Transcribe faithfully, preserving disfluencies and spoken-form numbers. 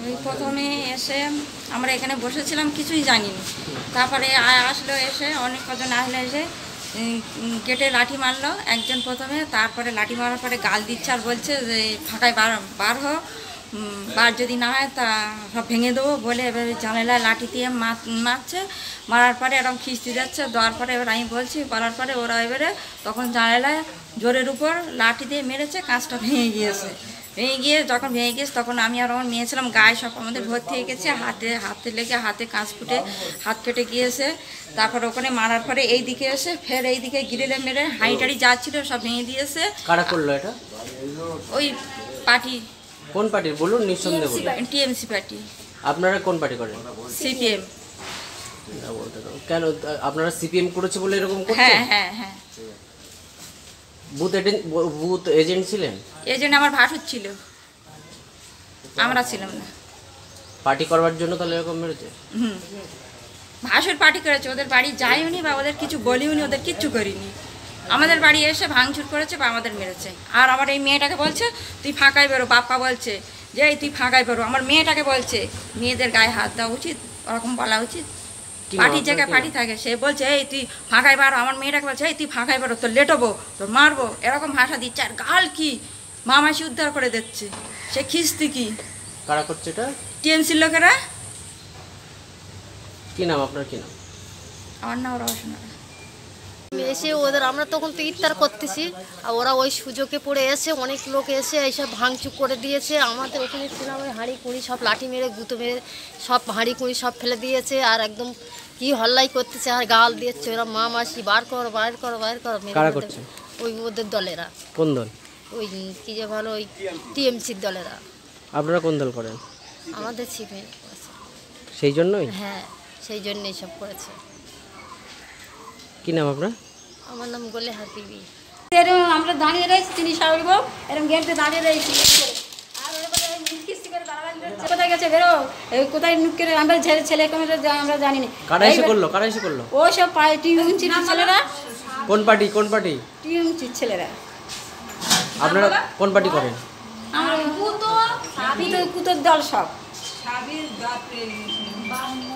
ওই প্রথমে এসে আমরা এখানে বসেছিলাম, কিছুই জানিনি। তারপরে আসলো, এসে অনেক কজন আসলে এসে গেটে লাঠি মারলো একজন প্রথমে, তারপরে লাঠি মারার পরে গাল দিচ্ছে আর বলছে যে ফাঁকায় বার বার হো, বার যদি না হয় তা সব ভেঙে দেবো বলে এবার জানালায় লাঠি দিয়ে মারছে। মারার পরে এরকম খিস্তি যাচ্ছে, দেওয়ার পরে এবার আমি বলছি, বলার পরে ওরা এবারে তখন জানালায় জোরের উপর লাঠি দিয়ে মেরেছে, কাঁচটা ভেঙে গিয়েছে। ভেঙে গিয়ে যখন ভেঙে গিয়েছে তখন আমি আর আমার মেয়ে ছিলাম, গায়ে সব আমাদের ভর্তি হয়ে গেছে, হাতে হাতে লেগে হাতে কাঁচ ফুটে হাত কেটে গিয়েছে। তারপর ওখানে মারার পরে এই দিকে এসে ফের এই দিকে গিরিলে মেরে হাঁড়ি টাড়ি যা ছিল সব ভেঙে দিয়েছে। কারা করলো এটা? ওই পার্টি। কোন পার্টির বলুন, নিঃসন্দেহে বলুন। TMC party. আপনারা কোন পার্টি করেন? সিপিএম। কেন আপনারা সিপিএম করেছে বলে এরকম করছেন? হ্যাঁ হ্যাঁ হ্যাঁ। বুথ এজেন্ট বুথ এজেন্ট ছিলেন? এজেন্ট আমার ভাসুর ছিল, আমরা ছিলাম না। পার্টি করবার জন্য তাহলে এরকম মেরেছে? হুম, ভাসুর পার্টি করেছে, ওদের বাড়ি যাইওনি বা ওদের কিছু বলিওনি, ওদের কিচ্ছু করিনি। আমাদের বাড়ি এসে ভাঙচুর করেছে বা আমাদের মেরেছে। আর আমার এই মেয়েটাকে বলছে তুই ফাঁকায় বেরো, বাপ্পা বলছে যে এই তুই ফাঁকায় বেরো। আমার মেয়েটাকে বলছে মেয়েদের গায়ে হাত দেওয়া উচিত, ওরকম বলা উচিত? পার্টির জায়গায় পার্টি থাকে, সে বলছে এই তুই ফাঁকায় বারো। আমার মেয়েটাকে বলছে এই তুই ফাঁকায় বেরো, তোর লেটবো, তোর মারবো, এরকম ভাষা দিচ্ছে। আর গাল কি মামাসি উদ্ধার করে দিচ্ছে, সে খিস্তি কি। কারা করছে এটা? টিএমসির লোকেরা। কি নাম আপনার? কি নাম? আমার নাম রওশনা। এসে ওদের আমরা তখন তো ইফতার করতেছি, আর ওরা ওই সুযোগে পড়ে এসে অনেক লোক এসে এইসব ভাঙচুর করে দিয়েছে। আমাদের ওখানে ছিলাম ওই হাঁড়ি কুঁড়ি সব লাঠি মেরে গুঁতো মেরে সব হাঁড়ি কুঁড়ি সব ফেলে দিয়েছে। আর একদম কি হল্লাই করতেছে আর গাল দিচ্ছে, ওরা মা মাসি বার করো বার করো বার করো। ওই ওদের দলেরা। কোন দল? ওই কি যে ভালো ওই টিএমসির দলেরা। আপনারা কোন দল করেন? আমাদের ছিপে সেই জন্যই? হ্যাঁ, সেই জন্যই সব করেছে। কি নাম আপনার? আমার নাম গোলে হাবিবি। এরকম আমরা দাঁড়িয়ে রয়েছি, তিনি সাউরিব এরকম গেটে দাঁড়িয়ে রয়েছি। আর কোথায় গেছে বেরো, কোথায় নুক করে আমরা ছেলে ছেলে আমরা জানি না। কারা এসে করলো? কারা এসে করলো? ও সব টিএমসির ছেলেরা। কোন পার্টি? কোন পার্টি? টিএমসির ছেলেরা। আপনারা কোন পার্টি করেন? আমরা কুতো কুতোর দল সব।